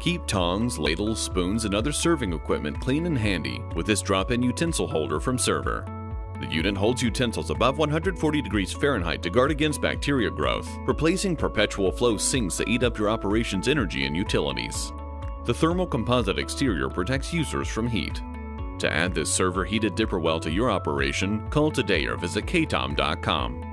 Keep tongs, ladles, spoons, and other serving equipment clean and handy with this drop-in utensil holder from Server. The unit holds utensils above 140 degrees Fahrenheit to guard against bacteria growth, replacing perpetual flow sinks that eat up your operation's energy and utilities. The thermal composite exterior protects users from heat. To add this Server heated dipper well to your operation, call today or visit KaTom.com.